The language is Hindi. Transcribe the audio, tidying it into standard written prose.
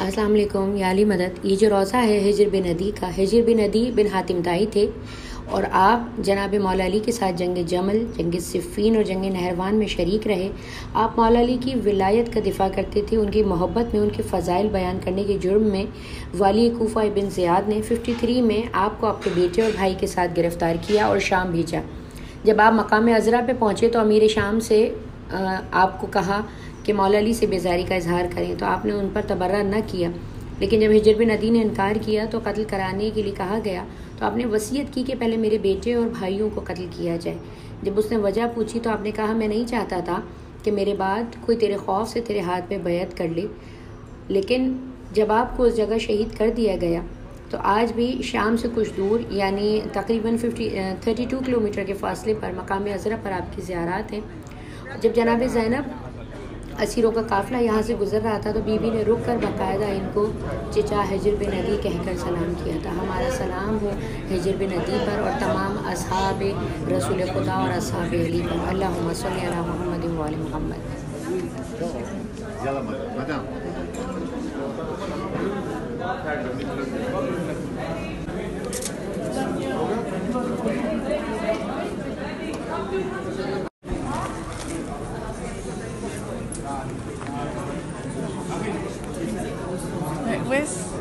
अस्सलाम वालेकुम या अली मदद। ये जो रोज़ा है हिजर बिन अदी का, हिजर बिन अदी बिन हातिम ताई थे और आप जनाब मौला अली के साथ जंग जमल, जंग सिफ़ीन और जंग नहरवान में शरीक रहे। आप मौला अली की विलायत का दिफा करते थे। उनकी मोहब्बत में, उनके फ़ज़ाइल बयान करने के जुर्म में वाली कूफ़ा इब्न ज़ियाद ने 53 में आपको आपके बेटे और भाई के साथ गिरफ़्तार किया और शाम भेजा। जब आप मकाम अज़रा पे पहुँचे तो अमीर शाम से आपको कहा कि मौला अली से बेजारी का इजहार करें, तो आपने उन पर तबर्रा न किया। लेकिन जब हिजर बिन अदी ने इनकार किया तो कत्ल कराने के लिए कहा गया, तो आपने वसीयत की कि पहले मेरे बेटे और भाइयों को कत्ल किया जाए। जब उसने वजह पूछी तो आपने कहा, मैं नहीं चाहता था कि मेरे बाद कोई तेरे खौफ से तेरे हाथ में बैत कर ले। लेकिन जब आपको उस जगह शहीद कर दिया गया तो आज भी शाम से कुछ दूर यानी तकरीबन 32 किलोमीटर के फासले पर मकाम अज़रा पर आपकी ज़ियारत है। जब जनाब ज़ैनब असीरों का काफ़िला यहाँ से गुजर रहा था तो बीबी ने रुक कर बाकायदा इनको चिचा हिजर बिन अदी कहकर सलाम किया था। हमारा सलाम हो हिजर बिन अदी पर और तमाम असहाब रसूल खुदा और असहाब अली पर। अल्लाहुम्मा सल्ली अला मुहम्मद व आले मुहम्मद। Where's